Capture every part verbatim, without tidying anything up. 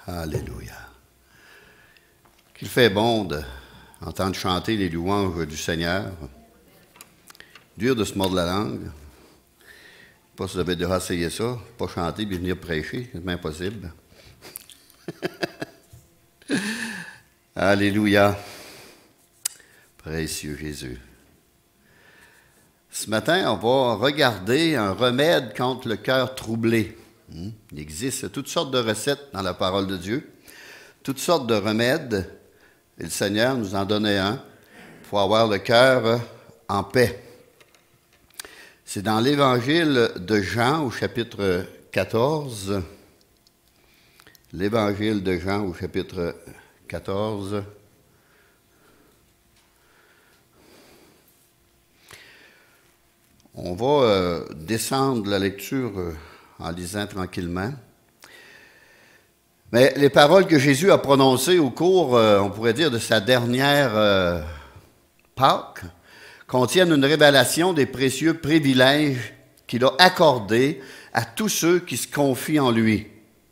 Alléluia. Qu'il fait bon d'entendre chanter les louanges du Seigneur. Dur de se mordre la langue. Pas si vous avez déjà essayé ça, pas chanter puis venir prêcher, c'est impossible. Alléluia. Précieux Jésus. Ce matin, on va regarder un remède contre le cœur troublé. Il existe toutes sortes de recettes dans la parole de Dieu, toutes sortes de remèdes, et le Seigneur nous en donnait un pour avoir le cœur en paix. C'est dans l'Évangile de Jean au chapitre quatorze. L'Évangile de Jean au chapitre quatorze. On va euh, descendre la lecture euh, en lisant tranquillement. Mais les paroles que Jésus a prononcées au cours, euh, on pourrait dire, de sa dernière euh, Pâques, contiennent une révélation des précieux privilèges qu'il a accordés à tous ceux qui se confient en lui.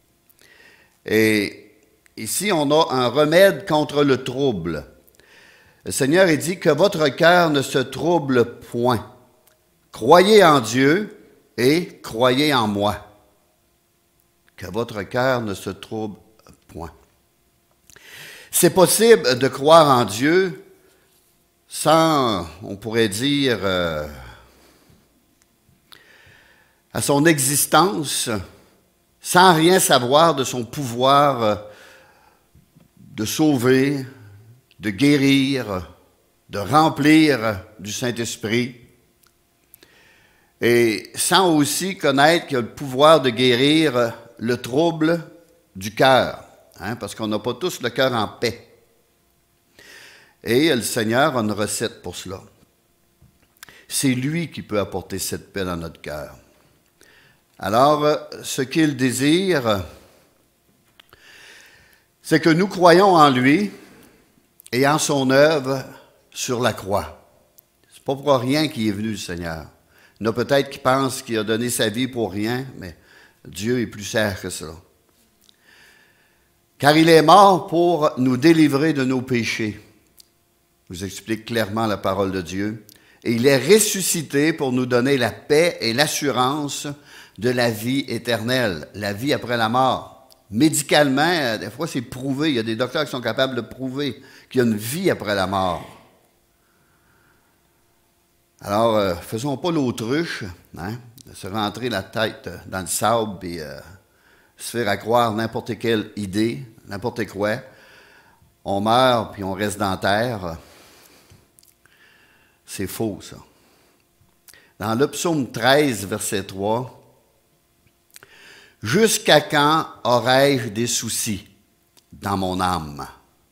Et ici, on a un remède contre le trouble. Le Seigneur a dit que votre cœur ne se trouble point. Croyez en Dieu et croyez en moi. Que votre cœur ne se trouble point. C'est possible de croire en Dieu sans, on pourrait dire, euh, à son existence, sans rien savoir de son pouvoir euh, de sauver, de guérir, de remplir du Saint-Esprit, et sans aussi connaître qu'il a le pouvoir de guérir le trouble du cœur, hein, parce qu'on n'a pas tous le cœur en paix. Et le Seigneur a une recette pour cela. C'est lui qui peut apporter cette paix dans notre cœur. Alors, ce qu'il désire, c'est que nous croyons en lui et en son œuvre sur la croix. C'est pas pour rien qu'il est venu, le Seigneur. Il y en a peut-être qui pensent qu'il a donné sa vie pour rien, mais Dieu est plus sage que ça. Car il est mort pour nous délivrer de nos péchés. Je vous explique clairement la parole de Dieu. Et il est ressuscité pour nous donner la paix et l'assurance de la vie éternelle, la vie après la mort. Médicalement, des fois c'est prouvé, il y a des docteurs qui sont capables de prouver qu'il y a une vie après la mort. Alors, euh, faisons pas l'autruche, hein, de se rentrer la tête dans le sable et euh, se faire à croire n'importe quelle idée, n'importe quoi. On meurt puis on reste dans la terre. C'est faux, ça. Dans le psaume treize, verset trois, « Jusqu'à quand aurai-je des soucis dans mon âme?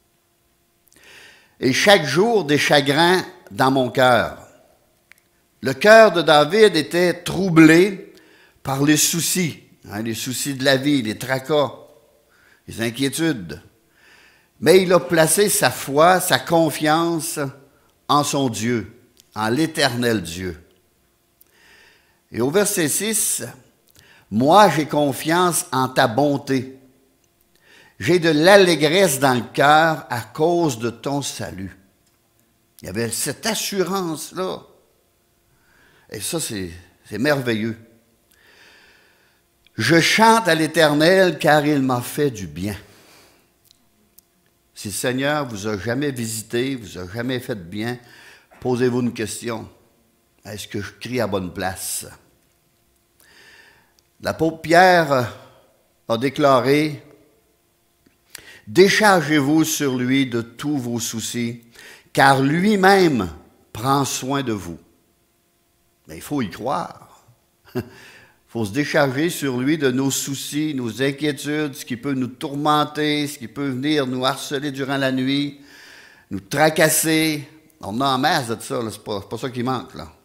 Et chaque jour des chagrins dans mon cœur. » Le cœur de David était troublé par les soucis, hein, les soucis de la vie, les tracas, les inquiétudes. Mais il a placé sa foi, sa confiance en son Dieu, en l'Éternel Dieu. Et au verset six, « Moi, j'ai confiance en ta bonté. J'ai de l'allégresse dans le cœur à cause de ton salut. » Il y avait cette assurance-là. Et ça, c'est, c'est merveilleux. « Je chante à l'Éternel car il m'a fait du bien. » Si le Seigneur vous a jamais visité, vous a jamais fait de bien, posez-vous une question. Est-ce que je crie à bonne place? L'apôtre Pierre a déclaré « Déchargez-vous sur lui de tous vos soucis, car lui-même prend soin de vous. » Mais il faut y croire. Il faut se décharger sur lui de nos soucis, nos inquiétudes, ce qui peut nous tourmenter, ce qui peut venir nous harceler durant la nuit, nous tracasser. On a en masse de ça, là. C'est pas, c'est pas ça qui manque, là.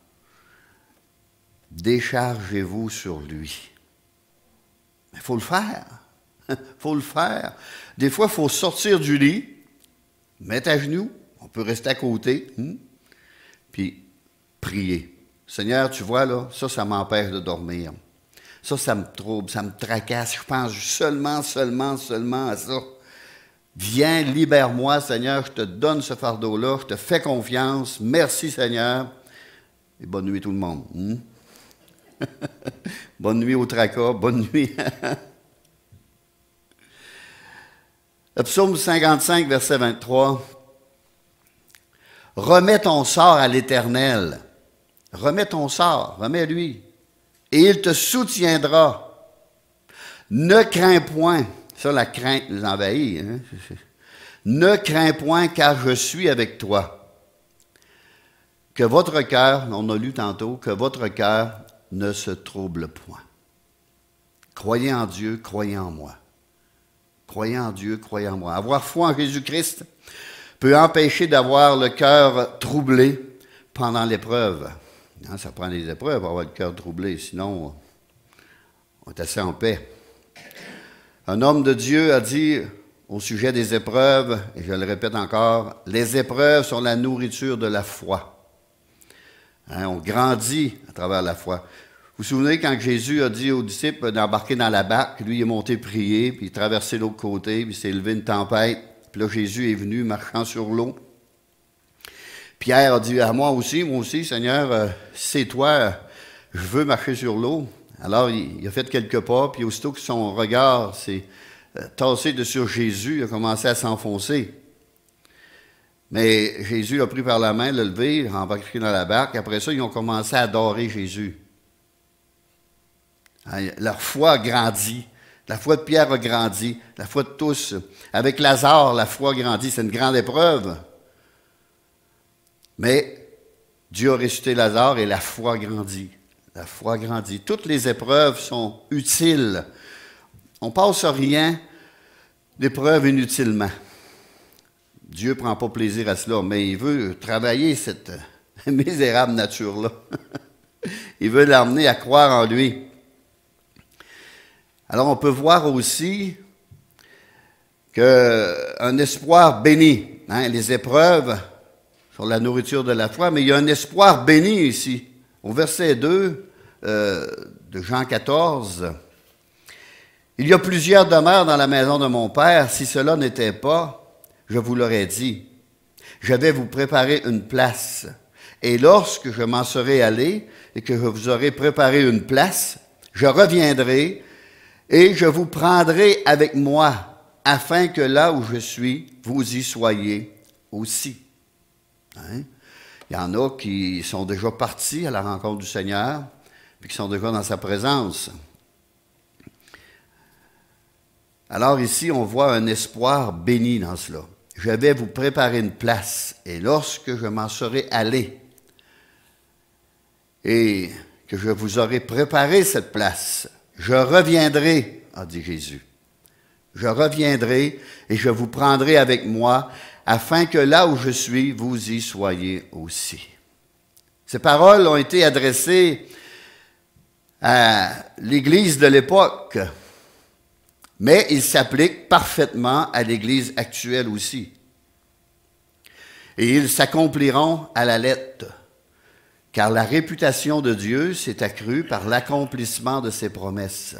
Déchargez-vous sur lui. Mais il faut le faire. Il faut le faire. Des fois, il faut sortir du lit, mettre à genoux, on peut rester à côté, hein, puis prier. Seigneur, tu vois, là, ça, ça m'empêche de dormir. Ça, ça me trouble, ça me tracasse. Je pense seulement, seulement, seulement à ça. Viens, libère-moi, Seigneur, je te donne ce fardeau-là, je te fais confiance. Merci, Seigneur. Et bonne nuit tout le monde. Hmm? Bonne nuit au tracas, bonne nuit. Le psaume cinquante-cinq, verset vingt-trois. Remets ton sort à l'Éternel. Remets ton sort, remets-lui. Et il te soutiendra. Ne crains point. Ça, la crainte nous envahit. Hein? Ne crains point, car je suis avec toi. Que votre cœur, on a lu tantôt, que votre cœur ne se trouble point. Croyez en Dieu, croyez en moi. Croyez en Dieu, croyez en moi. Avoir foi en Jésus-Christ peut empêcher d'avoir le cœur troublé pendant l'épreuve. Hein, ça prend des épreuves pour avoir le cœur troublé, sinon on est assez en paix. Un homme de Dieu a dit au sujet des épreuves, et je le répète encore, les épreuves sont la nourriture de la foi. Hein, on grandit à travers la foi. Vous vous souvenez quand Jésus a dit aux disciples d'embarquer dans la barque, lui il est monté prier, puis il traversait l'autre côté, puis il s'est levé une tempête, puis là Jésus est venu marchant sur l'eau. Pierre a dit à moi aussi, moi aussi, Seigneur, euh, c'est toi, euh, je veux marcher sur l'eau. Alors, il, il a fait quelques pas, puis aussitôt que son regard s'est euh, tassé de sur Jésus, il a commencé à s'enfoncer. Mais Jésus l'a pris par la main, l'a levé, l'a embarqué dans la barque. Après ça, ils ont commencé à adorer Jésus. Hein, leur foi a grandi. La foi de Pierre a grandi. La foi de tous. Avec Lazare, la foi a grandi. C'est une grande épreuve. Mais Dieu a ressuscité Lazare et la foi grandit. La foi grandit. Toutes les épreuves sont utiles. On ne passe rien d'épreuves inutilement. Dieu ne prend pas plaisir à cela, mais il veut travailler cette misérable nature-là. Il veut l'amener à croire en lui. Alors on peut voir aussi qu'un espoir béni, hein, les épreuves sur la nourriture de la foi, mais il y a un espoir béni ici. Au verset deux euh, de Jean quatorze, « Il y a plusieurs demeures dans la maison de mon Père. Si cela n'était pas, je vous l'aurais dit. Je vais vous préparer une place. Et lorsque je m'en serai allé et que je vous aurai préparé une place, je reviendrai et je vous prendrai avec moi, afin que là où je suis, vous y soyez aussi. » Hein? Il y en a qui sont déjà partis à la rencontre du Seigneur, puis qui sont déjà dans sa présence. Alors ici, on voit un espoir béni dans cela. Je vais vous préparer une place, et lorsque je m'en serai allé, et que je vous aurai préparé cette place, je reviendrai, a dit Jésus. Je reviendrai et je vous prendrai avec moi, afin que là où je suis, vous y soyez aussi. Ces paroles ont été adressées à l'Église de l'époque, mais ils s'appliquent parfaitement à l'Église actuelle aussi. Et ils s'accompliront à la lettre, car la réputation de Dieu s'est accrue par l'accomplissement de ses promesses.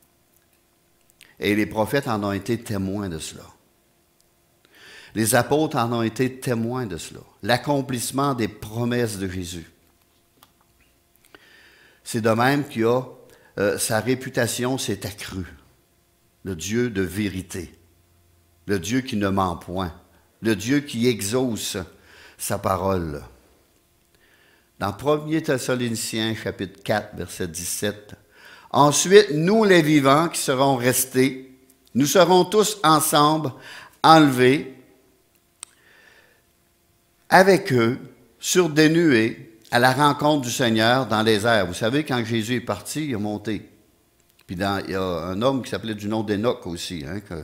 Et les prophètes en ont été témoins de cela. Les apôtres en ont été témoins de cela. L'accomplissement des promesses de Jésus. C'est de même qu'il a, euh, sa réputation s'est accrue. Le Dieu de vérité. Le Dieu qui ne ment point. Le Dieu qui exauce sa parole. Dans premier Thessaloniciens, chapitre quatre, verset dix-sept. « Ensuite, nous les vivants qui serons restés, nous serons tous ensemble enlevés avec eux sur des nuées à la rencontre du Seigneur dans les airs. » Vous savez, quand Jésus est parti, il est monté. Puis dans, il y a un homme qui s'appelait du nom d'Enoch aussi. Hein, que...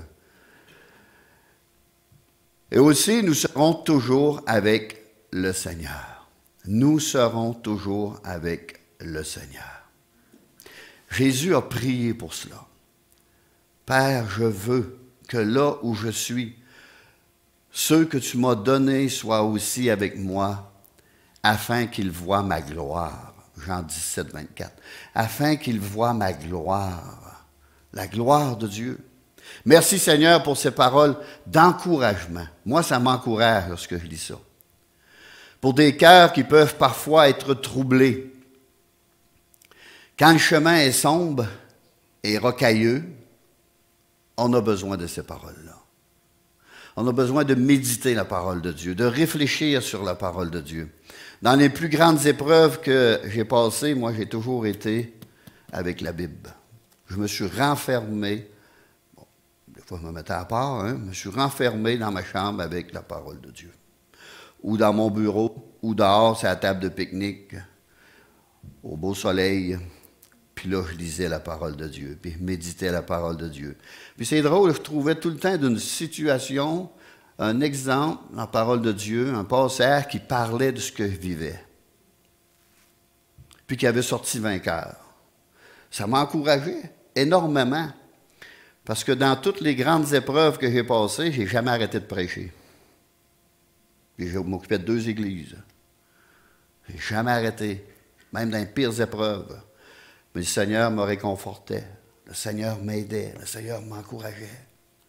Et aussi, nous serons toujours avec le Seigneur. Nous serons toujours avec le Seigneur. Jésus a prié pour cela. Père, je veux que là où je suis, ceux que tu m'as donnés soient aussi avec moi, afin qu'ils voient ma gloire. Jean dix-sept, vingt-quatre. Afin qu'il voie ma gloire, la gloire de Dieu. Merci Seigneur pour ces paroles d'encouragement. Moi, ça m'encourage lorsque je lis ça. Pour des cœurs qui peuvent parfois être troublés. Quand le chemin est sombre et rocailleux, on a besoin de ces paroles-là. On a besoin de méditer la parole de Dieu, de réfléchir sur la parole de Dieu. Dans les plus grandes épreuves que j'ai passées, moi, j'ai toujours été avec la Bible. Je me suis renfermé, bon, des fois je me mettais à part, hein, je me suis renfermé dans ma chambre avec la parole de Dieu. Ou dans mon bureau, ou dehors, c'est à la table de pique-nique, au beau soleil. Puis là, je lisais la parole de Dieu, puis je méditais la parole de Dieu. Puis c'est drôle, je trouvais tout le temps d'une situation, un exemple dans la parole de Dieu, un passage qui parlait de ce que je vivais. Puis qui avait sorti vainqueur. Ça m'a encouragé énormément. Parce que dans toutes les grandes épreuves que j'ai passées, je n'ai jamais arrêté de prêcher. Puis je m'occupais de deux églises. Je n'ai jamais arrêté, même dans les pires épreuves. Mais le Seigneur me réconfortait, le Seigneur m'aidait, le Seigneur m'encourageait.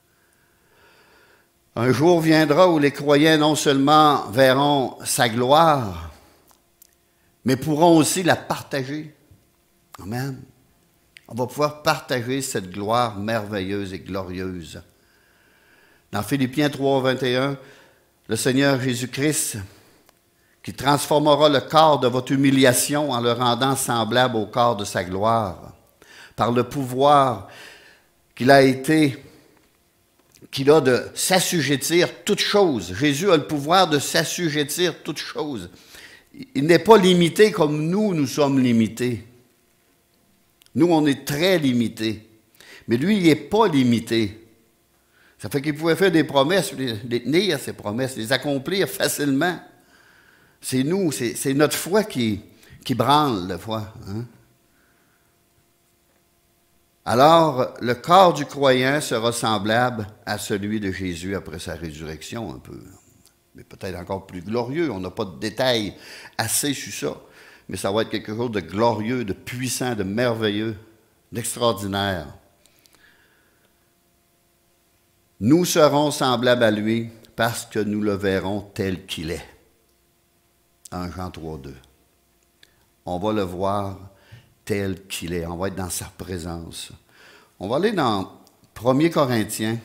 Un jour viendra où les croyants non seulement verront sa gloire, mais pourront aussi la partager. Amen. On va pouvoir partager cette gloire merveilleuse et glorieuse. Dans Philippiens trois, vingt et un, le Seigneur Jésus-Christ, qui transformera le corps de votre humiliation en le rendant semblable au corps de sa gloire, par le pouvoir qu'il a été, qu'il a de s'assujettir toutes choses. Jésus a le pouvoir de s'assujettir toutes choses. Il n'est pas limité comme nous, nous sommes limités. Nous, on est très limités. Mais lui, il n'est pas limité. Ça fait qu'il pouvait faire des promesses, les tenir, ces promesses, les accomplir facilement. C'est nous, c'est, c'est notre foi qui, qui branle, des fois. Hein? Alors, le corps du croyant sera semblable à celui de Jésus après sa résurrection, un peu. Mais peut-être encore plus glorieux. On n'a pas de détails assez sur ça. Mais ça va être quelque chose de glorieux, de puissant, de merveilleux, d'extraordinaire. Nous serons semblables à lui parce que nous le verrons tel qu'il est. un Jean trois, deux. On va le voir tel qu'il est. On va être dans sa présence. On va aller dans premier Corinthiens.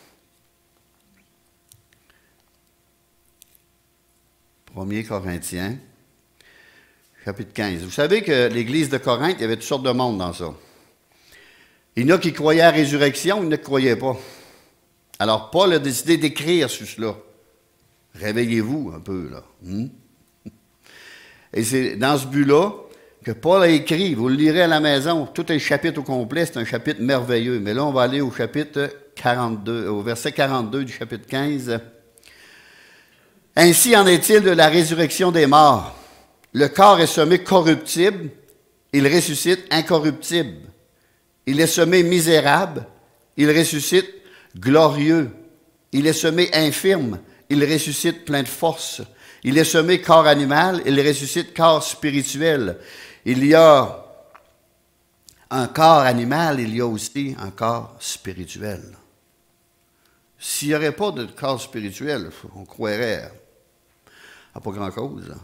premier Corinthiens, chapitre quinze. Vous savez que l'église de Corinthe, il y avait toutes sortes de monde dans ça. Il y en a qui croyaient à la résurrection, il y en a qui ne croyaient pas. Alors Paul a décidé d'écrire sur cela. Réveillez-vous un peu, là. Hmm? Et c'est dans ce but-là que Paul a écrit, vous le lirez à la maison, tout est le chapitre au complet, c'est un chapitre merveilleux. Mais là, on va aller au chapitre quarante-deux, au verset quarante-deux du chapitre quinze. Ainsi en est-il de la résurrection des morts. Le corps est semé corruptible, il ressuscite incorruptible. Il est semé misérable, il ressuscite glorieux. Il est semé infirme, il ressuscite plein de force. Il est semé corps animal, il ressuscite corps spirituel. Il y a un corps animal, il y a aussi un corps spirituel. S'il n'y aurait pas de corps spirituel, on croirait à pas grand-chose.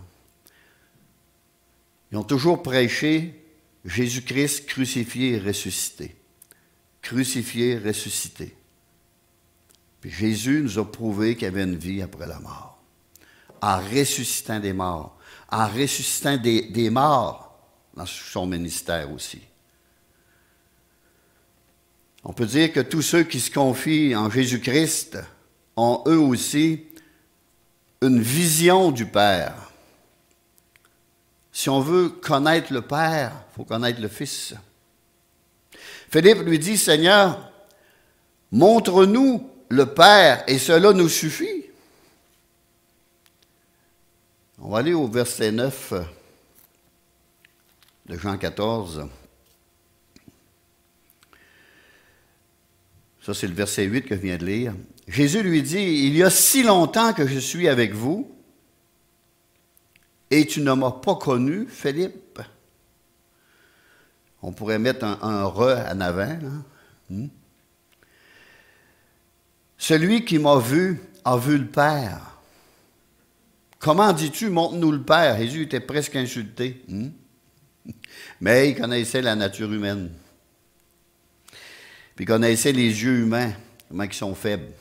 Ils ont toujours prêché Jésus-Christ crucifié et ressuscité. Crucifié, ressuscité. Puis Jésus nous a prouvé qu'il y avait une vie après la mort. En ressuscitant des morts, en ressuscitant des, des morts dans son ministère aussi. On peut dire que tous ceux qui se confient en Jésus-Christ ont eux aussi une vision du Père. Si on veut connaître le Père, il faut connaître le Fils. Philippe lui dit, Seigneur, montre-nous le Père et cela nous suffit. On va aller au verset neuf de Jean quatorze. Ça, c'est le verset huit que je viens de lire. Jésus lui dit, « Il y a si longtemps que je suis avec vous, et tu ne m'as pas connu, Philippe. On pourrait mettre un, un « re » en avant. Hein? Hmm? Celui qui m'a vu a vu le Père. Comment dis-tu, montre-nous le Père? Jésus était presque insulté. Hmm? Mais il connaissait la nature humaine. Puis il connaissait les yeux humains, comment ils sont faibles.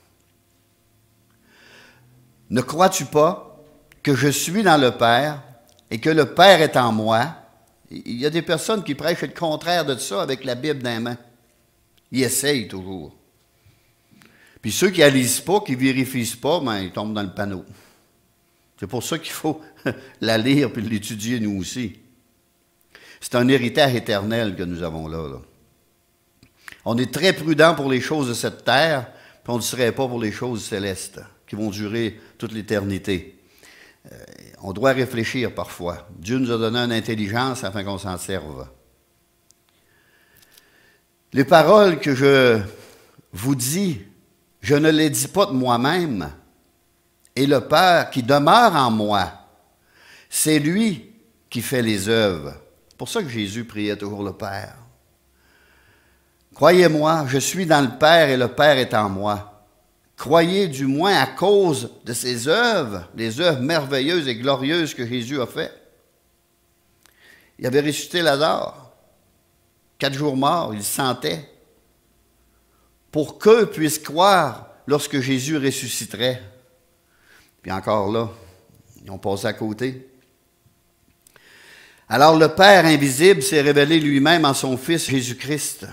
Ne crois-tu pas que je suis dans le Père et que le Père est en moi? Il y a des personnes qui prêchent le contraire de ça avec la Bible dans les mains. Ils essayent toujours. Puis ceux qui ne la lisent pas, qui ne vérifient pas, ben, ils tombent dans le panneau. C'est pour ça qu'il faut la lire et l'étudier nous aussi. C'est un héritage éternel que nous avons là, là. On est très prudent pour les choses de cette terre, puis on ne le serait pas pour les choses célestes, qui vont durer toute l'éternité. Euh, on doit réfléchir parfois. Dieu nous a donné une intelligence afin qu'on s'en serve. Les paroles que je vous dis, je ne les dis pas de moi-même, et le Père qui demeure en moi, c'est lui qui fait les œuvres. C'est pour ça que Jésus priait toujours le Père. Croyez-moi, je suis dans le Père et le Père est en moi. Croyez du moins à cause de ces œuvres, les œuvres merveilleuses et glorieuses que Jésus a faites. Il avait ressuscité Lazare, quatre jours mort, il le sentait. Pour qu'eux puissent croire lorsque Jésus ressusciterait. Puis encore là, ils ont passé à côté. Alors le Père invisible s'est révélé lui-même en son Fils Jésus-Christ.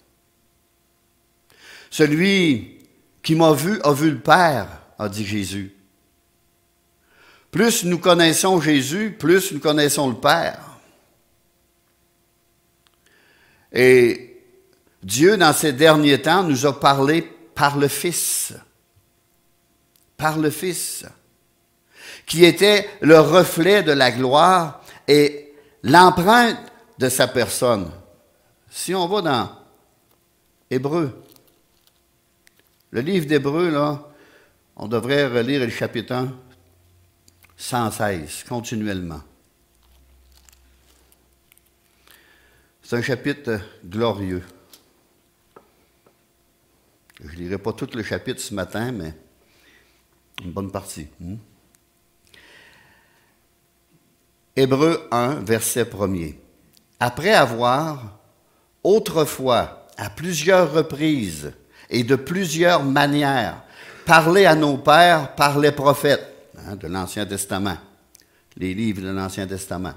Celui qui m'a vu a vu le Père, a dit Jésus. Plus nous connaissons Jésus, plus nous connaissons le Père. Et Dieu, dans ces derniers temps, nous a parlé par le Fils. Par le Fils, qui était le reflet de la gloire et l'empreinte de sa personne. Si on va dans Hébreux, le livre d'Hébreux, là, on devrait relire le chapitre un sans cesse, continuellement. C'est un chapitre glorieux. Je ne lirai pas tout le chapitre ce matin, mais une bonne partie. Hmm? Hébreux un, verset premier. Après avoir, autrefois, à plusieurs reprises et de plusieurs manières, parlé à nos pères par les prophètes, hein, de l'Ancien Testament, les livres de l'Ancien Testament.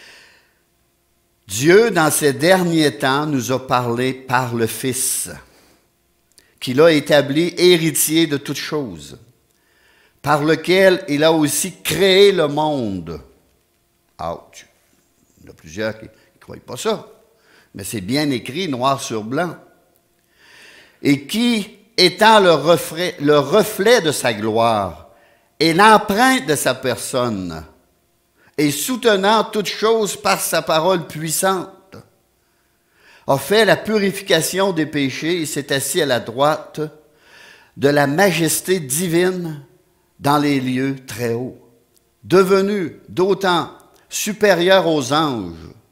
Dieu, dans ces derniers temps, nous a parlé par le Fils, qu'il a établi héritier de toutes choses, par lequel il a aussi créé le monde. Ouch! Il y en a plusieurs qui ne croient pas ça, mais c'est bien écrit, noir sur blanc. Et qui, étant le reflet, le reflet de sa gloire et l'empreinte de sa personne, et soutenant toutes choses par sa parole puissante, a fait la purification des péchés et s'est assis à la droite de la majesté divine dans les lieux très hauts, devenu d'autant supérieur aux anges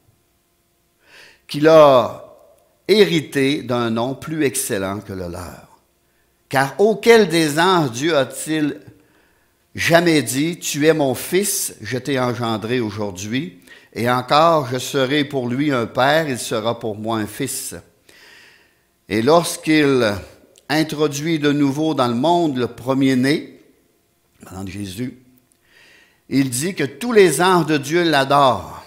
qu'il a hérité d'un nom plus excellent que le leur. Car auquel des anges Dieu a-t-il jamais dit, « Tu es mon fils, je t'ai engendré aujourd'hui, et encore je serai pour lui un père, il sera pour moi un fils. » Et lorsqu'il introduit de nouveau dans le monde le premier-né, pendant Jésus, il dit que tous les anges de Dieu l'adorent.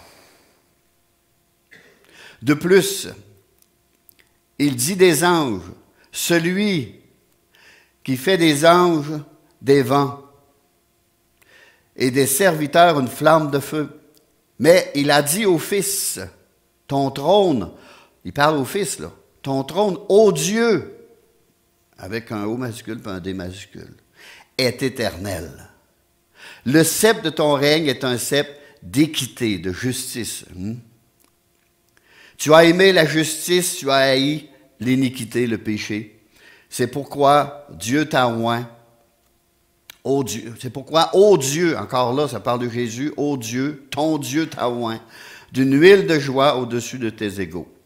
De plus, il dit des anges, celui qui fait des anges des vents et des serviteurs une flamme de feu. Mais il a dit au Fils, ton trône, il parle au Fils là, ton trône, ô Dieu, avec un O majuscule et un D majuscule, est éternel. Le sceptre de ton règne est un sceptre d'équité, de justice. Hmm? Tu as aimé la justice, tu as haï l'iniquité, le péché. C'est pourquoi Dieu t'a oint. Ô Dieu, c'est pourquoi, ô Dieu, encore là, ça parle de Jésus, ô Dieu, ton Dieu t'a oint, d'une huile de joie au-dessus de tes égaux.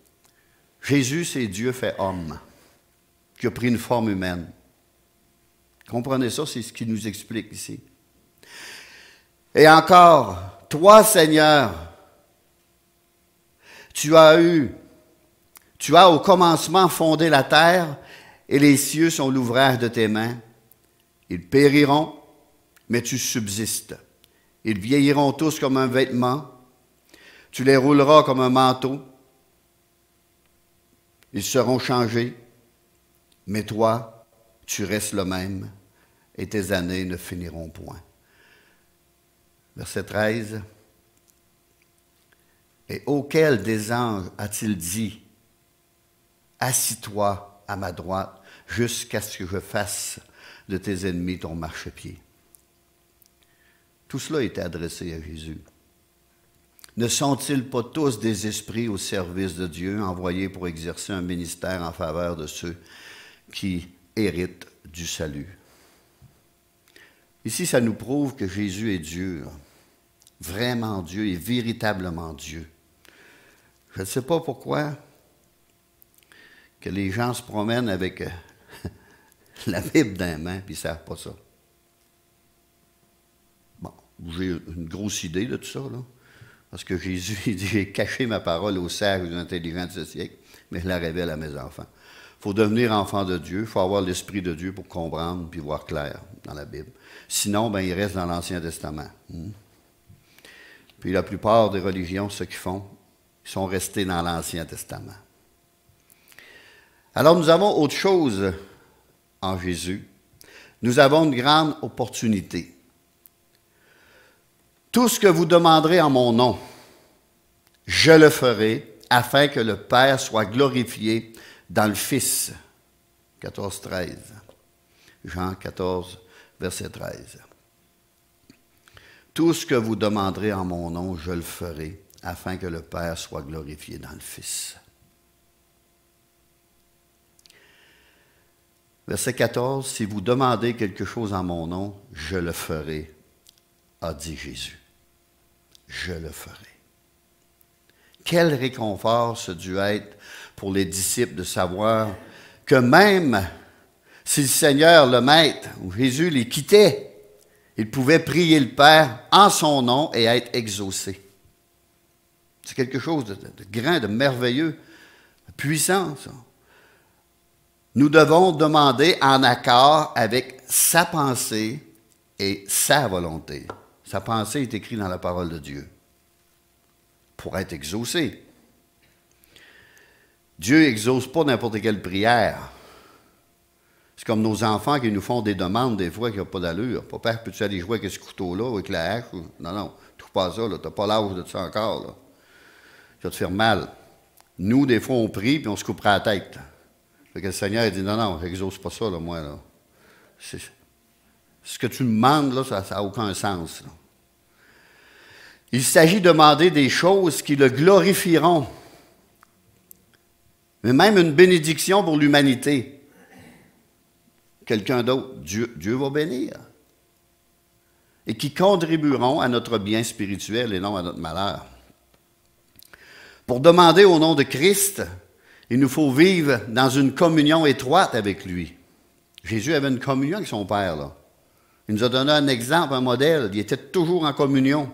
Jésus, c'est Dieu fait homme, qui a pris une forme humaine. Comprenez ça, c'est ce qu'il nous explique ici. Et encore, toi, Seigneur, tu as eu, tu as au commencement fondé la terre, et les cieux sont l'ouvrage de tes mains. Ils périront, mais tu subsistes. Ils vieilliront tous comme un vêtement. Tu les rouleras comme un manteau. Ils seront changés, mais toi, tu restes le même, et tes années ne finiront point. Verset treize. Et auquel des anges a-t-il dit, assis-toi à ma droite, jusqu'à ce que je fasse de tes ennemis ton marchepied. Tout cela était adressé à Jésus. Ne sont-ils pas tous des esprits au service de Dieu, envoyés pour exercer un ministère en faveur de ceux qui héritent du salut? Ici, ça nous prouve que Jésus est Dieu, vraiment Dieu et véritablement Dieu. Je ne sais pas pourquoi que les gens se promènent avec la Bible dans les mains puis ils ne savent pas ça. Bon, j'ai une grosse idée de tout ça, là. Parce que Jésus, il dit, j'ai caché ma parole aux sages et aux intelligents de ce siècle, mais je la révèle à mes enfants. Il faut devenir enfant de Dieu, il faut avoir l'Esprit de Dieu pour comprendre puis voir clair dans la Bible. Sinon, ben, il reste dans l'Ancien Testament. Hmm. Puis la plupart des religions, ce qu'ils font, ils sont restés dans l'Ancien Testament. Alors nous avons autre chose en Jésus. Nous avons une grande opportunité. Tout ce que vous demanderez en mon nom, je le ferai, afin que le Père soit glorifié dans le Fils. quatorze, treize. Jean quatorze, verset treize. Tout ce que vous demanderez en mon nom, je le ferai, afin que le Père soit glorifié dans le Fils. Verset quatorze, si vous demandez quelque chose en mon nom, je le ferai, a dit Jésus. Je le ferai. Quel réconfort ce dut être pour les disciples de savoir que même si le Seigneur, le Maître, ou Jésus les quittait, ils pouvaient prier le Père en son nom et être exaucés. C'est quelque chose de, de grand, de merveilleux, de puissant, ça. Nous devons demander en accord avec sa pensée et sa volonté. Sa pensée est écrite dans la parole de Dieu pour être exaucé. Dieu n'exauce pas n'importe quelle prière. C'est comme nos enfants qui nous font des demandes des fois qui n'ont pas d'allure. Papa, peux-tu aller jouer avec ce couteau-là, avec la hache? Non, non, touche pas à ça, tu n'as pas l'âge de ça encore. Là. Ça va te faire mal. Nous, des fois, on prie puis on se coupera la tête. Fait que le Seigneur il dit, non, non, j'exauce pas ça, là, moi. Là. C'est, ce que tu me demandes, là, ça n'a aucun sens. Là. Il s'agit de demander des choses qui le glorifieront. Mais même une bénédiction pour l'humanité. Quelqu'un d'autre, Dieu, Dieu va bénir. Et qui contribueront à notre bien spirituel et non à notre malheur. Pour demander au nom de Christ, il nous faut vivre dans une communion étroite avec lui. Jésus avait une communion avec son Père, là. Il nous a donné un exemple, un modèle. Il était toujours en communion.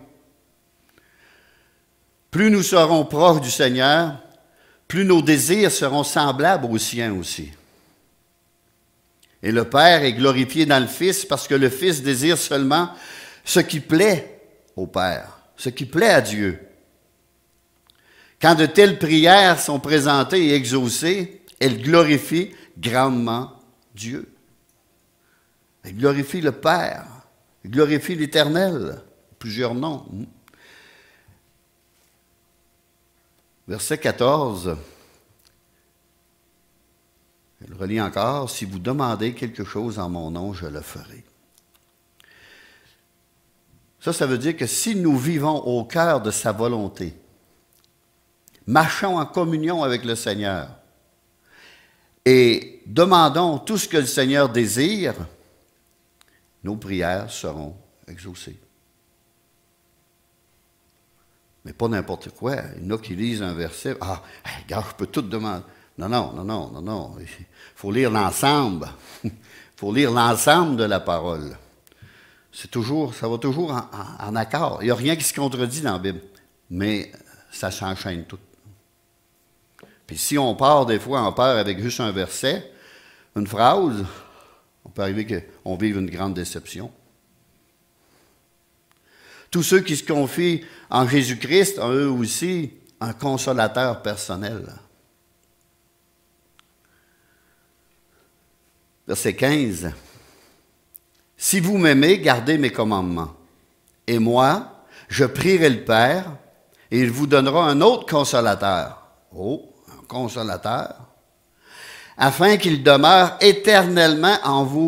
Plus nous serons proches du Seigneur, plus nos désirs seront semblables aux siens aussi. Et le Père est glorifié dans le Fils parce que le Fils désire seulement ce qui plaît au Père, ce qui plaît à Dieu. Quand de telles prières sont présentées et exaucées, elles glorifient grandement Dieu. Elles glorifient le Père, elles glorifient l'Éternel, plusieurs noms. Verset quatorze, je le relis encore, « Si vous demandez quelque chose en mon nom, je le ferai. » Ça, ça veut dire que si nous vivons au cœur de sa volonté, marchons en communion avec le Seigneur et demandons tout ce que le Seigneur désire, nos prières seront exaucées. Mais pas n'importe quoi. Il y en a qui lisent un verset. Ah, regarde, je peux tout demander. Non, non, non, non, non, non. Il faut lire l'ensemble. Il faut lire l'ensemble de la parole. C'est toujours, ça va toujours en, en, en accord. Il n'y a rien qui se contredit dans la Bible. Mais ça s'enchaîne tout. Puis si on part des fois en peur avec juste un verset, une phrase, on peut arriver qu'on vive une grande déception. Tous ceux qui se confient en Jésus-Christ ont eux aussi un consolateur personnel. Verset quinze. « Si vous m'aimez, gardez mes commandements. Et moi, je prierai le Père, et il vous donnera un autre consolateur. » Oh, un consolateur. « Afin qu'il demeure éternellement en vous. »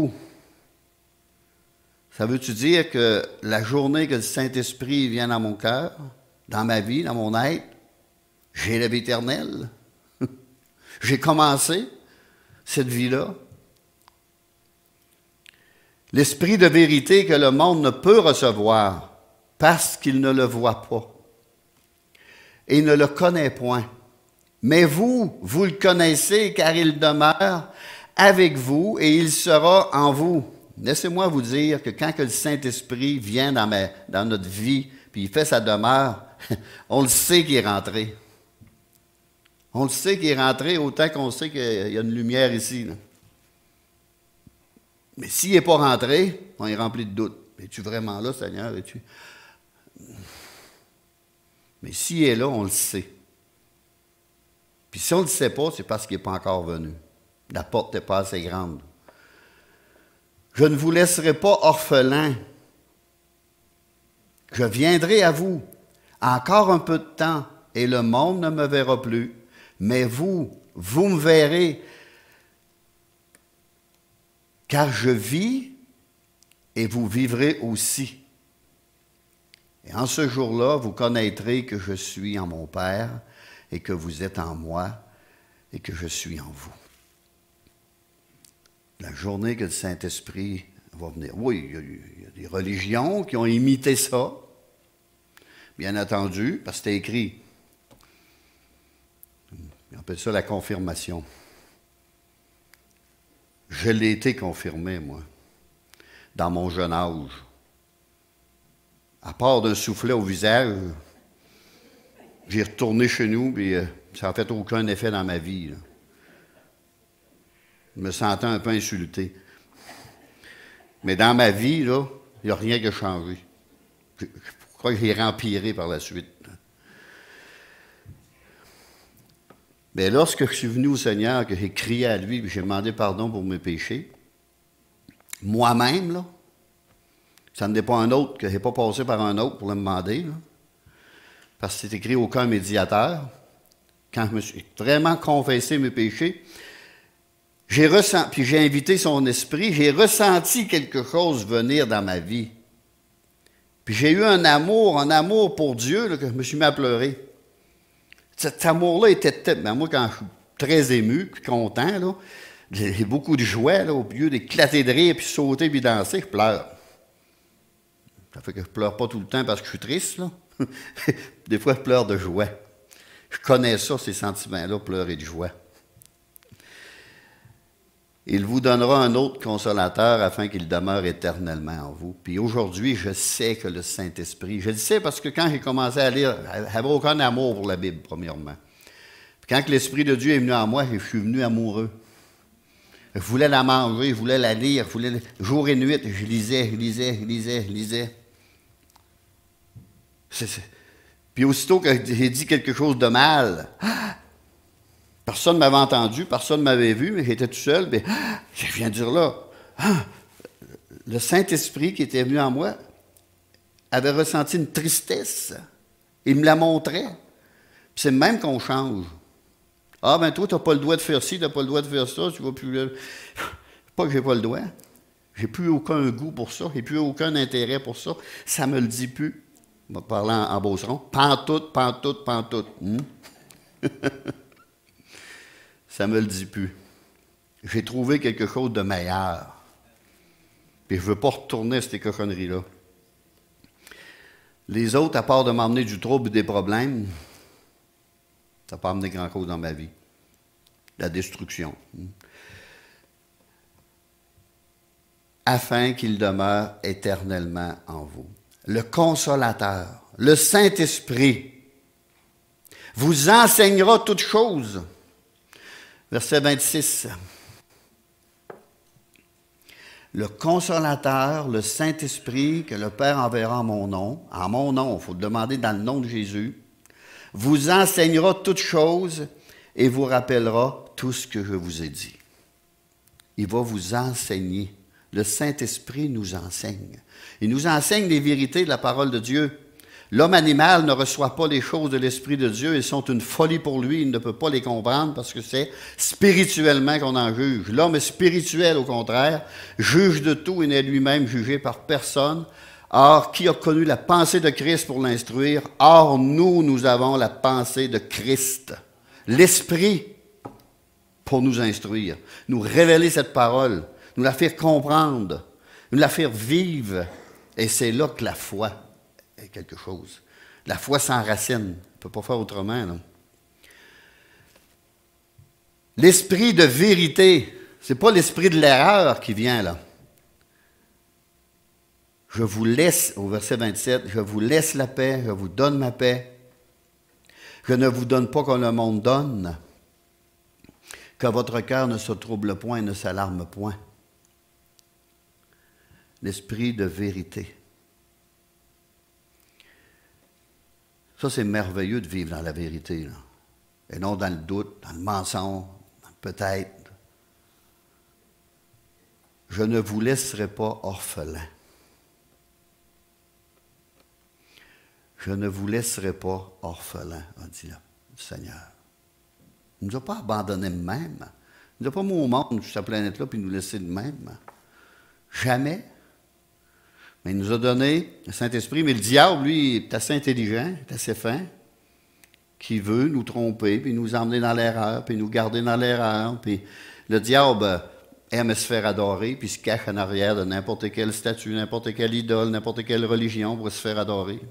Ça veut-tu dire que la journée que le Saint-Esprit vient dans mon cœur, dans ma vie, dans mon être, j'ai la vie éternelle? J'ai commencé cette vie-là. L'esprit de vérité que le monde ne peut recevoir parce qu'il ne le voit pas et ne le connaît point. Mais vous, vous le connaissez car il demeure avec vous et il sera en vous. Laissez-moi vous dire que quand que le Saint-Esprit vient dans, ma, dans notre vie puis il fait sa demeure, on le sait qu'il est rentré. On le sait qu'il est rentré autant qu'on sait qu'il y a une lumière ici, là. Mais s'il n'est pas rentré, on est rempli de doutes. Es-tu vraiment là, Seigneur? Es-tu... Mais s'il est là, on le sait. Puis si on ne le sait pas, c'est parce qu'il n'est pas encore venu. La porte n'est pas assez grande. Je ne vous laisserai pas orphelin. Je viendrai à vous. Encore un peu de temps, et le monde ne me verra plus. Mais vous, vous me verrez. Car je vis et vous vivrez aussi. Et en ce jour-là, vous connaîtrez que je suis en mon Père et que vous êtes en moi et que je suis en vous. La journée que le Saint-Esprit va venir. Oui, il y a, il y a des religions qui ont imité ça, bien entendu, parce que c'est écrit. On appelle ça la confirmation. Je l'ai été confirmé, moi, dans mon jeune âge. À part d'un soufflet au visage, j'ai retourné chez nous, puis euh, ça n'a fait aucun effet dans ma vie, là. Je me sentais un peu insulté. Mais dans ma vie, là, il n'y a rien qui a changé. Je, je crois que j'ai empiré par la suite. Mais lorsque je suis venu au Seigneur, que j'ai crié à lui, puis j'ai demandé pardon pour mes péchés, moi-même, là, ça n'est pas un autre, que je n'ai pas passé par un autre pour le demander, là, parce que c'est écrit aucun médiateur. Quand je me suis vraiment confessé mes péchés, j'ai ressenti, puis j'ai invité son esprit, j'ai ressenti quelque chose venir dans ma vie. Puis j'ai eu un amour, un amour pour Dieu, là, que je me suis mis à pleurer. Cet amour-là était tellement... Moi, quand je suis très ému, puis content, là, j'ai beaucoup de joie, là, au lieu d'éclater de rire, puis sauter, puis danser, je pleure. Ça fait que je pleure pas tout le temps parce que je suis triste, là. Des fois, je pleure de joie. Je connais ça, ces sentiments-là, pleurer de joie. Il vous donnera un autre consolateur afin qu'il demeure éternellement en vous. Puis aujourd'hui, je sais que le Saint-Esprit, je le sais parce que quand j'ai commencé à lire, je n'avais aucun amour pour la Bible, premièrement. Puis quand l'Esprit de Dieu est venu en moi, je suis venu amoureux. Je voulais la manger, je voulais la lire, je voulais, jour et nuit, je lisais, je lisais, je lisais, je lisais. C'est, c'est. Puis aussitôt que j'ai dit quelque chose de mal, personne ne m'avait entendu, personne ne m'avait vu, mais j'étais tout seul. Mais je viens de dire là, le Saint-Esprit qui était venu en moi avait ressenti une tristesse. Il me la montrait. Puis c'est même qu'on change. Ah, ben toi, tu n'as pas le droit de faire ci, tu n'as pas le droit de faire ça, tu vas plus. Pas que j'ai pas le droit. J'ai plus aucun goût pour ça, j'ai plus aucun intérêt pour ça. Ça me le dit plus. On va parler en, en beauceron. Pantoute, pantoute, pantoute. Hum? Ça me le dit plus. J'ai trouvé quelque chose de meilleur. Puis je ne veux pas retourner à ces cochonneries-là. Les autres, à part de m'emmener du trouble et des problèmes, ça n'a pas amené grand-chose dans ma vie. la destruction. Afin qu'il demeure éternellement en vous. Le Consolateur, le Saint-Esprit, vous enseignera toutes choses. Verset vingt-six. Le Consolateur, le Saint-Esprit, que le Père enverra en mon nom, en mon nom, il faut le demander dans le nom de Jésus, vous enseignera toutes choses et vous rappellera tout ce que je vous ai dit. Il va vous enseigner. Le Saint-Esprit nous enseigne. Il nous enseigne les vérités de la parole de Dieu. L'homme animal ne reçoit pas les choses de l'Esprit de Dieu. Elles sont une folie pour lui. Il ne peut pas les comprendre parce que c'est spirituellement qu'on en juge. L'homme est spirituel, au contraire, juge de tout et n'est lui-même jugé par personne. Or, qui a connu la pensée de Christ pour l'instruire? Or, nous, nous avons la pensée de Christ. L'Esprit pour nous instruire, nous révéler cette parole, nous la faire comprendre, nous la faire vivre. Et c'est là que la foi est quelque chose. La foi s'enracine. On ne peut pas faire autrement. Non? L'esprit de vérité, ce n'est pas l'esprit de l'erreur qui vient là. Je vous laisse, au verset vingt-sept, je vous laisse la paix, je vous donne ma paix. Je ne vous donne pas comme le monde donne. Que votre cœur ne se trouble point et ne s'alarme point. L'esprit de vérité. Ça, c'est merveilleux de vivre dans la vérité, là. Et non dans le doute, dans le mensonge, dans le peut-être. Je ne vous laisserai pas orphelin. Je ne vous laisserai pas orphelin, a dit le Seigneur. Il ne nous a pas abandonnés de même. Il ne nous a pas mis au monde sur cette planète-là puis nous laisser de même. Jamais. Mais il nous a donné le Saint-Esprit. Mais le diable, lui, est assez intelligent, est assez fin, qui veut nous tromper, puis nous emmener dans l'erreur, puis nous garder dans l'erreur. Puis le diable aime se faire adorer, puis se cache en arrière de n'importe quelle statue, n'importe quelle idole, n'importe quelle religion pour se faire adorer.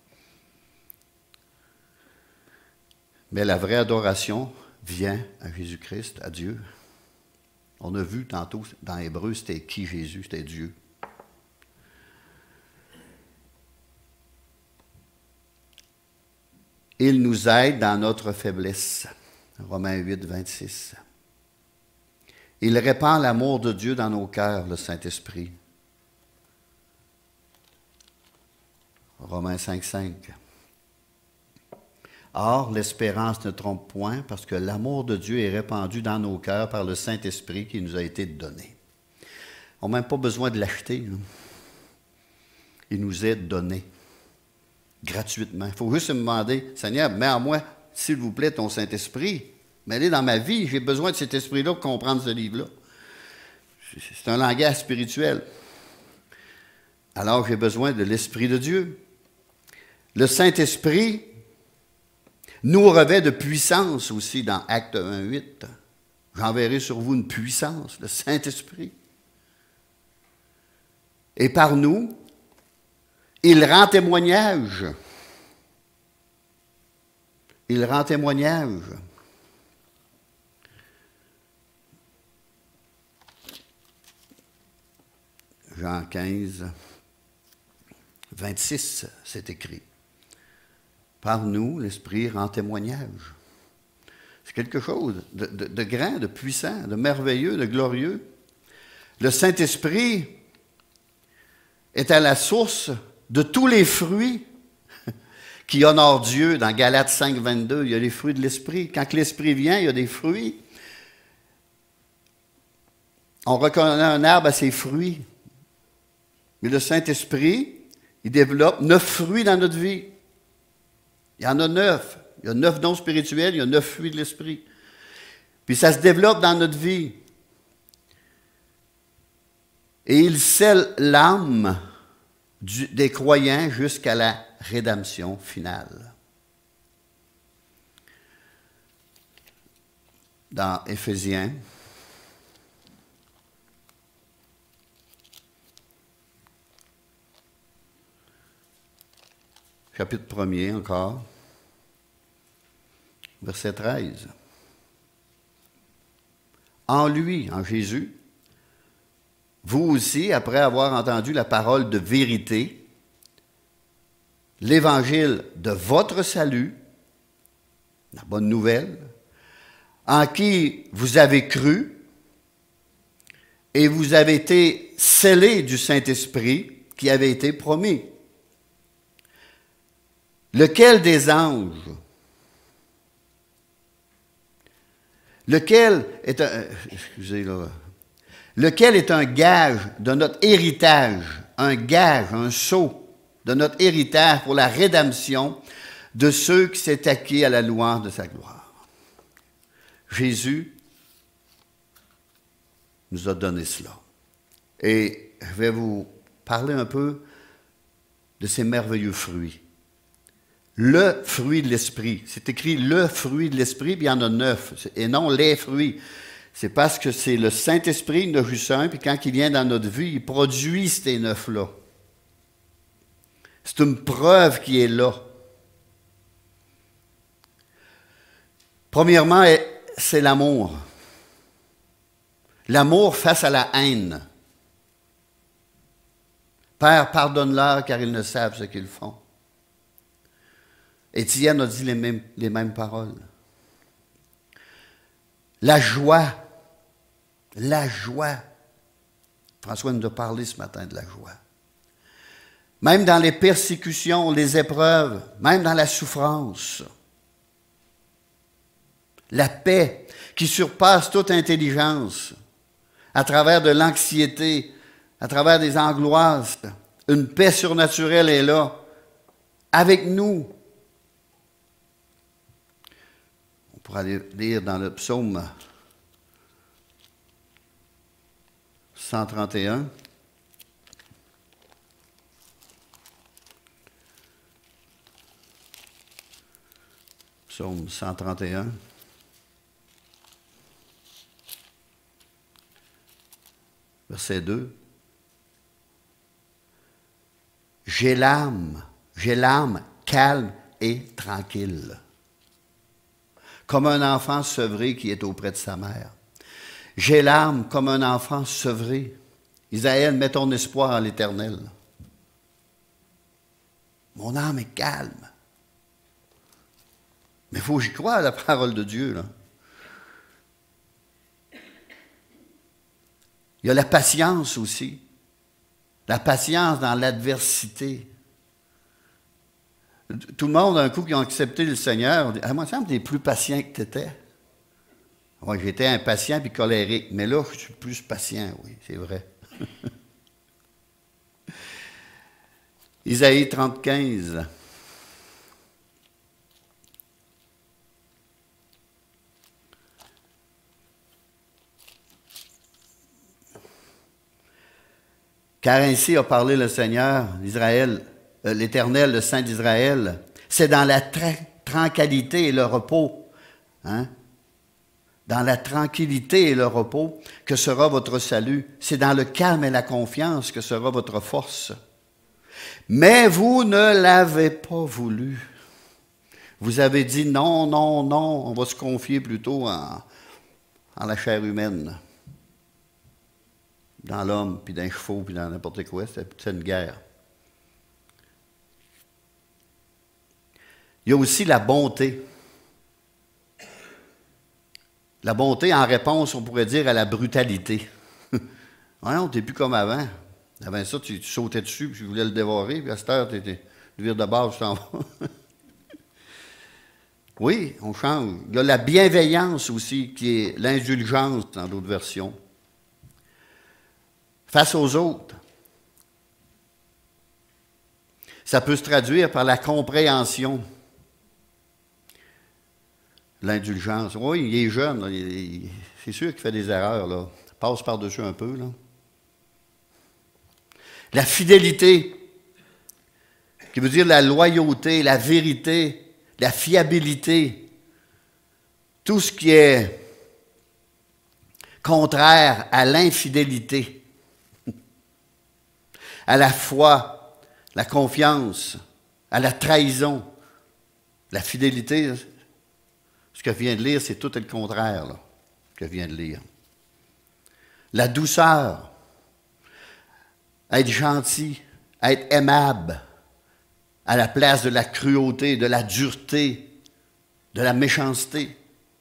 Mais la vraie adoration vient à Jésus-Christ, à Dieu. On a vu tantôt dans Hébreu, c'était qui Jésus? C'était Dieu. Il nous aide dans notre faiblesse. Romains huit, vingt-six. Il répand l'amour de Dieu dans nos cœurs, le Saint-Esprit. Romains cinq, cinq. Or, l'espérance ne trompe point, parce que l'amour de Dieu est répandu dans nos cœurs par le Saint-Esprit qui nous a été donné. On n'a même pas besoin de l'acheter. Hein. Il nous est donné. Gratuitement. Il faut juste me demander, Seigneur, mets en moi, s'il vous plaît, ton Saint-Esprit. Mets-le dans ma vie. J'ai besoin de cet esprit-là pour comprendre ce livre-là. C'est un langage spirituel. Alors, j'ai besoin de l'Esprit de Dieu. Le Saint-Esprit nous revêt de puissance aussi dans Actes un, huit. J'enverrai sur vous une puissance, le Saint-Esprit. Et par nous, il rend témoignage. Il rend témoignage. Jean quinze, vingt-six, c'est écrit. Par nous, l'Esprit rend témoignage. C'est quelque chose de, de, de grand, de puissant, de merveilleux, de glorieux. Le Saint-Esprit est à la source de tous les fruits qui honorent Dieu. Dans Galates cinq, vingt-deux, il y a les fruits de l'Esprit. Quand l'Esprit vient, il y a des fruits. On reconnaît un arbre à ses fruits. Mais le Saint-Esprit, il développe neuf fruits dans notre vie. Il y en a neuf. Il y a neuf dons spirituels, il y a neuf fruits de l'Esprit. Puis ça se développe dans notre vie. Et il scelle l'âme des croyants jusqu'à la rédemption finale. Dans Éphésiens, chapitre premier encore, verset treize. en lui, en Jésus, vous aussi, après avoir entendu la parole de vérité, l'évangile de votre salut, la bonne nouvelle, en qui vous avez cru, et vous avez été scellés du Saint-Esprit qui avait été promis. Lequel des anges, lequel est un, excusez là, lequel est un gage de notre héritage, un gage, un sceau de notre héritage pour la rédemption de ceux qui s'est acquis à la louange de sa gloire. Jésus nous a donné cela. Et je vais vous parler un peu de ces merveilleux fruits. Le fruit de l'esprit. C'est écrit le fruit de l'esprit, puis il y en a neuf, et non les fruits. C'est parce que c'est le Saint-Esprit, il en a juste un, puis quand il vient dans notre vie, il produit ces neuf-là. C'est une preuve qui est là. Premièrement, c'est l'amour. L'amour face à la haine. Père, pardonne-leur car ils ne savent ce qu'ils font. Étienne a dit les mêmes, les mêmes paroles. La joie. La joie. François nous a parlé ce matin de la joie. Même dans les persécutions, les épreuves, même dans la souffrance. La paix qui surpasse toute intelligence, à travers de l'anxiété, à travers des angoisses. Une paix surnaturelle est là, avec nous. On pourra lire dans le psaume cent trente et un. Psaume cent trente et un. Verset deux. J'ai l'âme, j'ai l'âme calme et tranquille, comme un enfant sevré qui est auprès de sa mère. J'ai l'âme comme un enfant sevré. Isaïe, mets ton espoir en l'Éternel. Mon âme est calme. Mais il faut que j'y croie à la parole de Dieu, là. Il y a la patience aussi. La patience dans l'adversité. Tout le monde, un coup, qui ont accepté le Seigneur, dit, ah, moi, il me semble que tu es plus patient que tu étais. Oui, j'étais impatient puis colérique, mais là, je suis plus patient, oui, c'est vrai. Isaïe trente, quinze. Car ainsi a parlé le Seigneur, l'Israël, euh, l'Éternel, le Saint d'Israël. C'est dans la tra- tranquillité et le repos, hein? Dans la tranquillité et le repos que sera votre salut. C'est dans le calme et la confiance que sera votre force. Mais vous ne l'avez pas voulu. Vous avez dit non, non, non, on va se confier plutôt en, en la chair humaine. Dans l'homme, puis dans les chevaux, puis dans n'importe quoi, c'est une guerre. Il y a aussi la bonté. La bonté en réponse, on pourrait dire, à la brutalité. Non, tu n'es plus comme avant. Avant ça, tu, tu sautais dessus, puis tu voulais le dévorer, puis à cette heure, tu vires de bord, tu t'en vas. Oui, on change. Il y a la bienveillance aussi, qui est l'indulgence dans d'autres versions. Face aux autres. Ça peut se traduire par la compréhension. L'indulgence. Oui, il est jeune, là, il, il, c'est sûr qu'il fait des erreurs, là. Passe par-dessus un peu, là. La fidélité, qui veut dire la loyauté, la vérité, la fiabilité, tout ce qui est contraire à l'infidélité, à la foi, la confiance, à la trahison, la fidélité. Ce que je viens de lire, c'est tout le contraire, là, que je viens de lire. la douceur, être gentil, être aimable, à la place de la cruauté, de la dureté, de la méchanceté.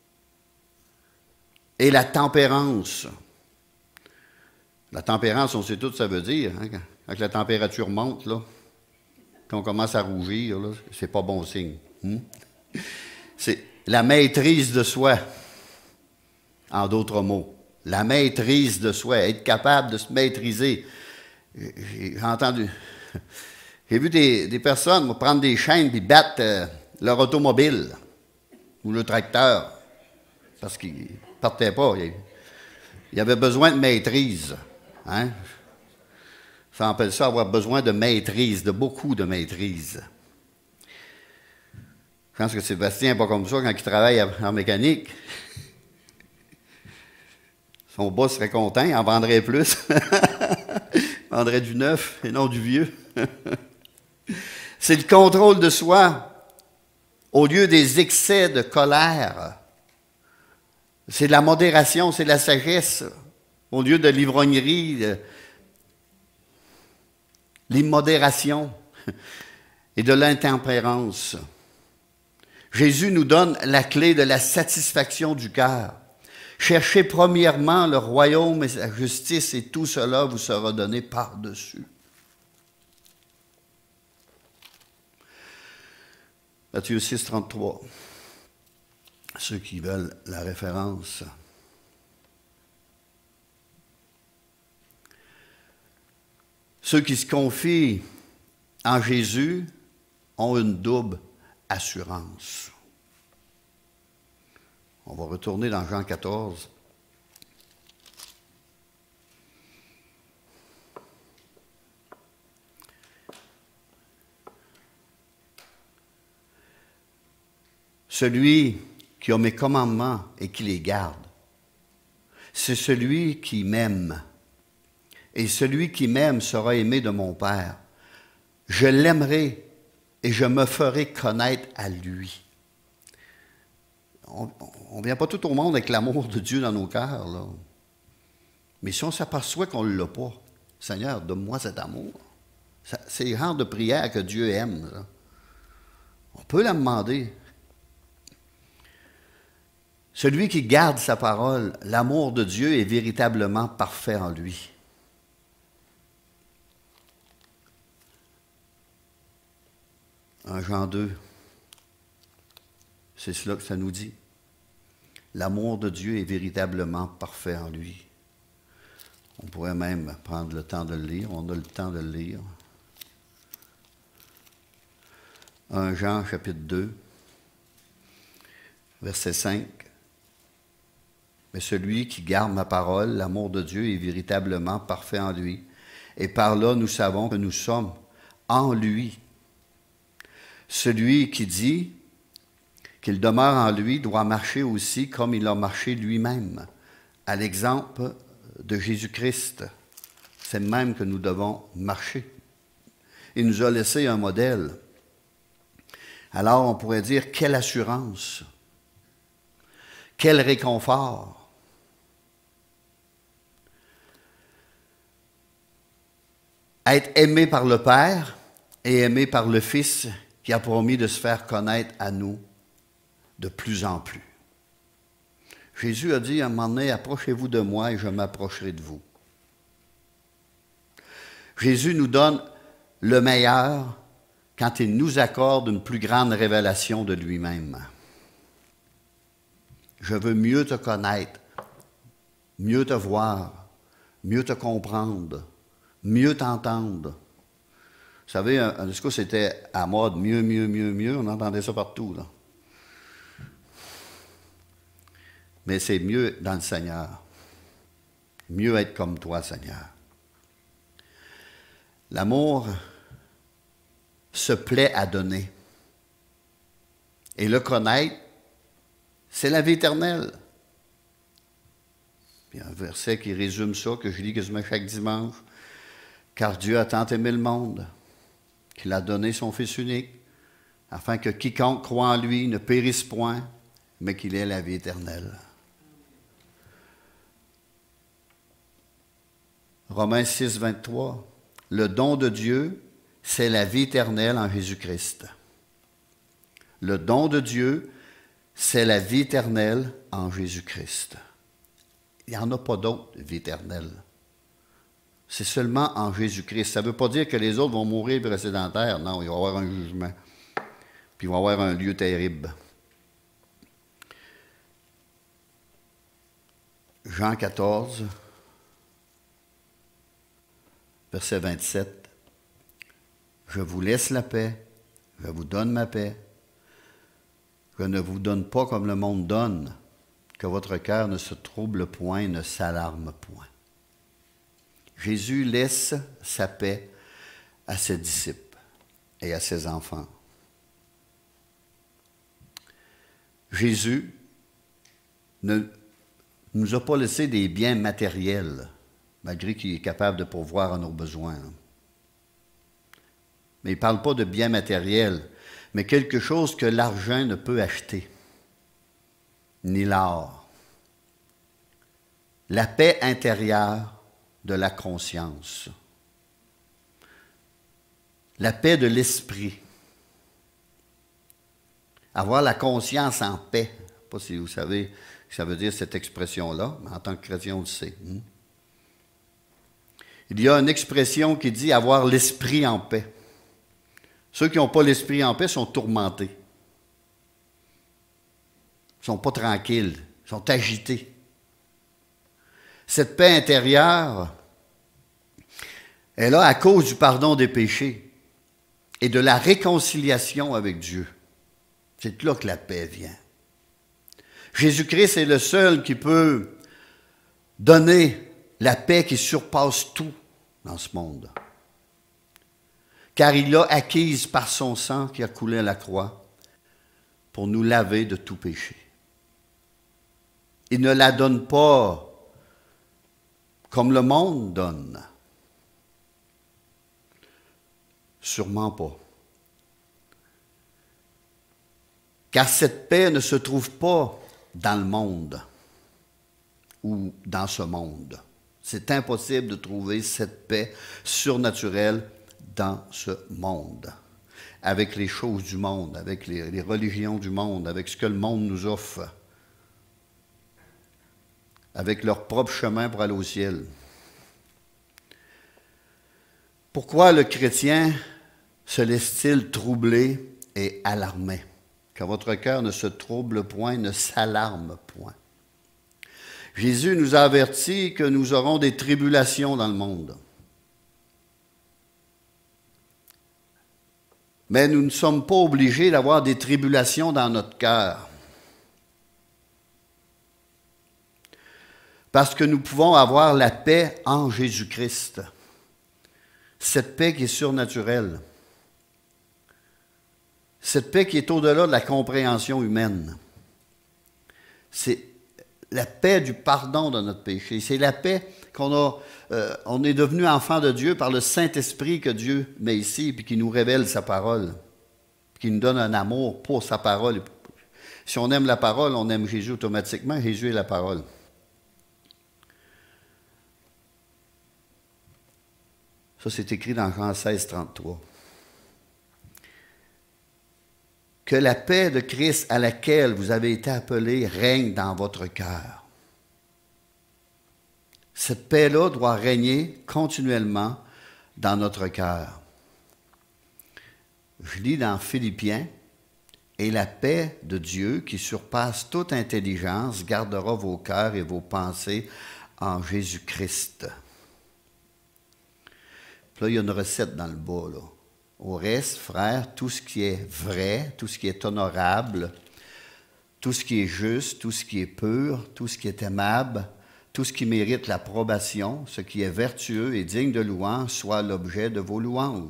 Et la tempérance. La tempérance, on sait tout ce que ça veut dire. Hein? Quand la température monte, là, quand on commence à rougir, c'est pas bon signe. Hmm? C'est la maîtrise de soi, en d'autres mots. La maîtrise de soi, être capable de se maîtriser. J'ai entendu, j'ai vu des, des personnes prendre des chaînes et battre euh, leur automobile ou le tracteur parce qu'ils ne partaient pas. Il y avait besoin de maîtrise. Hein? Ça appelle ça avoir besoin de maîtrise, de beaucoup de maîtrise. Je pense que Sébastien n'est pas comme ça quand il travaille en mécanique. Son boss serait content, il en vendrait plus. Il vendrait du neuf et non du vieux. C'est le contrôle de soi au lieu des excès de colère. C'est de la modération, c'est de la sagesse au lieu de l'ivrognerie, de l'immodération et de l'intempérance. Jésus nous donne la clé de la satisfaction du cœur. Cherchez premièrement le royaume et sa justice et tout cela vous sera donné par-dessus. Matthieu six, trente-trois. Ceux qui veulent la référence. Ceux qui se confient en Jésus ont une double assurance. On va retourner dans Jean quatorze. Celui qui a mes commandements et qui les garde, c'est celui qui m'aime. Et celui qui m'aime sera aimé de mon Père. Je l'aimerai et je me ferai connaître à lui. On ne vient pas tout au monde avec l'amour de Dieu dans nos cœurs, là. Mais si on s'aperçoit qu'on ne l'a pas, Seigneur, donne-moi cet amour. C'est le genre de prière que Dieu aime. Là. On peut la demander. Celui qui garde sa parole, l'amour de Dieu est véritablement parfait en lui. En Jean deux, c'est cela que ça nous dit. L'amour de Dieu est véritablement parfait en lui. On pourrait même prendre le temps de le lire. On a le temps de le lire. un Jean chapitre deux, verset cinq. Mais celui qui garde ma parole, l'amour de Dieu est véritablement parfait en lui. Et par là, nous savons que nous sommes en lui. Celui qui dit qu'il demeure en lui doit marcher aussi comme il a marché lui-même, à l'exemple de Jésus-Christ. C'est même que nous devons marcher. Il nous a laissé un modèle. Alors on pourrait dire, quelle assurance, quel réconfort. Être aimé par le Père et aimé par le Fils qui a promis de se faire connaître à nous de plus en plus. Jésus a dit à un moment donné, approchez-vous de moi et je m'approcherai de vous. Jésus nous donne le meilleur quand il nous accorde une plus grande révélation de lui-même. Je veux mieux te connaître, mieux te voir, mieux te comprendre, mieux t'entendre. Vous savez, un discours, c'était à mode, mieux, mieux, mieux, mieux. On entendait ça partout, là. Mais c'est mieux dans le Seigneur. Mieux être comme toi, Seigneur. L'amour se plaît à donner. Et le connaître, c'est la vie éternelle. Il y a un verset qui résume ça, que je lis quasiment chaque dimanche. Car Dieu a tant aimé le monde qu'il a donné son Fils unique, afin que quiconque croit en lui ne périsse point, mais qu'il ait la vie éternelle. Romains six, vingt-trois. Le don de Dieu, c'est la vie éternelle en Jésus-Christ. Le don de Dieu, c'est la vie éternelle en Jésus-Christ. Il n'y en a pas d'autre, vie éternelle. C'est seulement en Jésus-Christ. Ça ne veut pas dire que les autres vont mourir et rester dans la terre. Non, il va y avoir un jugement. Puis il va y avoir un lieu terrible. Jean quatorze, verset vingt-sept. Je vous laisse la paix, je vous donne ma paix. Je ne vous donne pas comme le monde donne, que votre cœur ne se trouble point, ne s'alarme point. Jésus laisse sa paix à ses disciples et à ses enfants. Jésus ne nous a pas laissé des biens matériels, malgré qu'il est capable de pourvoir à nos besoins. Mais il ne parle pas de biens matériels, mais quelque chose que l'argent ne peut acheter, ni l'or. La paix intérieure de la conscience. La paix de l'esprit. Avoir la conscience en paix. Je ne sais pas si vous savez ce que ça veut dire cette expression-là, mais en tant que chrétien, on le sait. Il y a une expression qui dit avoir l'esprit en paix. Ceux qui n'ont pas l'esprit en paix sont tourmentés. Ils ne sont pas tranquilles, ils sont agités. Cette paix intérieure est là à cause du pardon des péchés et de la réconciliation avec Dieu. C'est là que la paix vient. Jésus-Christ est le seul qui peut donner la paix qui surpasse tout dans ce monde. Car il l'a acquise par son sang qui a coulé à la croix pour nous laver de tout péché. Il ne la donne pas comme le monde donne. Sûrement pas. Car cette paix ne se trouve pas dans le monde ou dans ce monde. C'est impossible de trouver cette paix surnaturelle dans ce monde, avec les choses du monde, avec les, les religions du monde, avec ce que le monde nous offre, avec leur propre chemin pour aller au ciel. Pourquoi le chrétien se laisse-t-il troubler et alarmer? Que votre cœur ne se trouble point, ne s'alarme point. Jésus nous a avertis que nous aurons des tribulations dans le monde. Mais nous ne sommes pas obligés d'avoir des tribulations dans notre cœur. Parce que nous pouvons avoir la paix en Jésus-Christ. Cette paix qui est surnaturelle. Cette paix qui est au-delà de la compréhension humaine. C'est la paix du pardon de notre péché. C'est la paix qu'on a, euh, on est devenu enfant de Dieu par le Saint-Esprit que Dieu met ici, puis qui nous révèle sa parole, qui nous donne un amour pour sa parole. Si on aime la parole, on aime Jésus automatiquement. Jésus est la parole. Ça, c'est écrit dans Jean seize, trente-trois. Que la paix de Christ à laquelle vous avez été appelés règne dans votre cœur. Cette paix-là doit régner continuellement dans notre cœur. Je lis dans Philippiens, « Et la paix de Dieu, qui surpasse toute intelligence, gardera vos cœurs et vos pensées en Jésus-Christ. » Là, il y a une recette dans le bas, là. Au reste, frères, tout ce qui est vrai, tout ce qui est honorable, tout ce qui est juste, tout ce qui est pur, tout ce qui est aimable, tout ce qui mérite l'approbation, ce qui est vertueux et digne de louange, soit l'objet de vos louanges.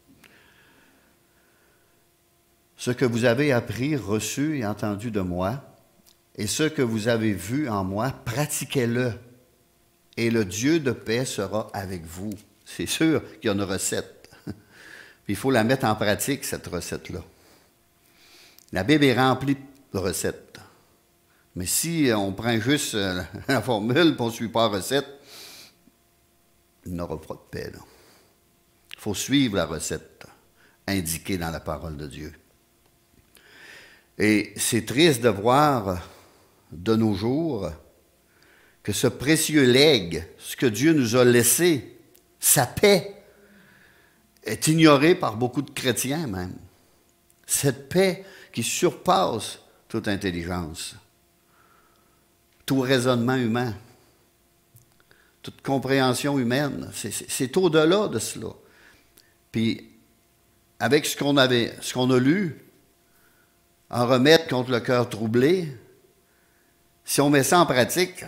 Ce que vous avez appris, reçu et entendu de moi, et ce que vous avez vu en moi, pratiquez-le, et le Dieu de paix sera avec vous. C'est sûr qu'il y a une recette. Il faut la mettre en pratique, cette recette-là. La Bible est remplie de recettes. Mais si on prend juste la formule et on ne suit pas la recette, il n'aura pas de paix. Il faut suivre la recette indiquée dans la parole de Dieu. Et c'est triste de voir de nos jours que ce précieux legs, ce que Dieu nous a laissé, sa paix, est ignoré par beaucoup de chrétiens même. Cette paix qui surpasse toute intelligence, tout raisonnement humain, toute compréhension humaine. C'est, c'est, c'est au-delà de cela. Puis, avec ce qu'on avait, ce qu'on a lu, en remède contre le cœur troublé, si on met ça en pratique,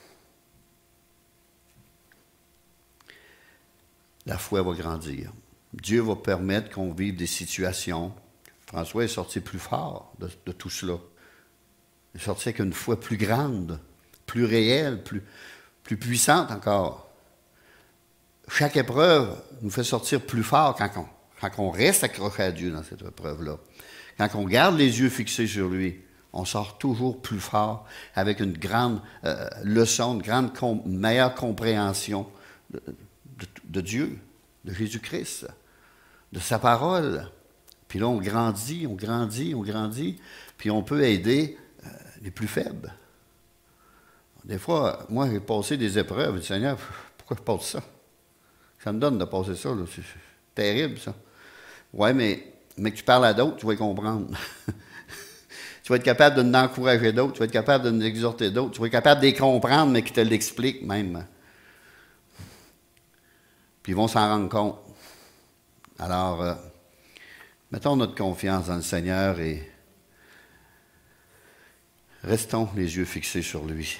la foi va grandir. Dieu va permettre qu'on vive des situations. François est sorti plus fort de, de tout cela. Il est sorti avec une foi plus grande, plus réelle, plus, plus puissante encore. Chaque épreuve nous fait sortir plus fort quand on, quand on reste accroché à Dieu dans cette épreuve-là. Quand on garde les yeux fixés sur lui, on sort toujours plus fort avec une grande euh, leçon, une grande com- une meilleure compréhension de, de, de Dieu, de Jésus-Christ, de sa parole. Puis là, on grandit, on grandit, on grandit, puis on peut aider euh, les plus faibles. Des fois, moi, j'ai passé des épreuves. Je dis, Seigneur, pourquoi je passe ça? Ça me donne de passer ça, là. C'est terrible, ça. Oui, mais, mais que tu parles à d'autres, tu vas y comprendre. Tu vas être capable de nous encourager d'autres, tu vas être capable de nous exhorter d'autres, tu vas être capable de les comprendre, mais qu'ils te l'expliquent même. Puis ils vont s'en rendre compte. Alors, euh, mettons notre confiance dans le Seigneur et restons les yeux fixés sur lui.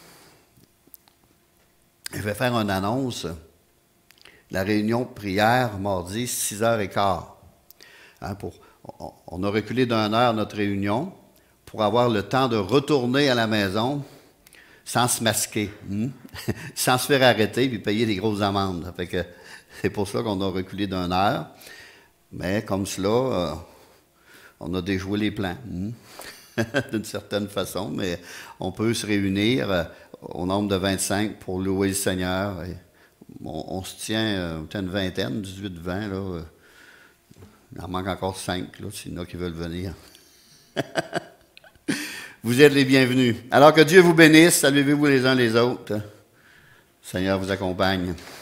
Je vais faire une annonce. La réunion de prière, mardi, six heures quinze. Hein, pour, on, on a reculé d'une heure notre réunion pour avoir le temps de retourner à la maison sans se masquer, hein? Sans se faire arrêter puis payer des grosses amendes. Ça fait que c'est pour ça qu'on a reculé d'une heure. Mais comme cela, euh, on a déjoué les plans, hein? D'une certaine façon, mais on peut se réunir euh, au nombre de vingt-cinq pour louer le Seigneur. Et on, on se tient euh, une vingtaine, dix-huit, vingt, là. Euh, il en manque encore cinq, là, s'il y en a qui veulent venir. Vous êtes les bienvenus. Alors que Dieu vous bénisse, saluez-vous les uns les autres. Le Seigneur vous accompagne.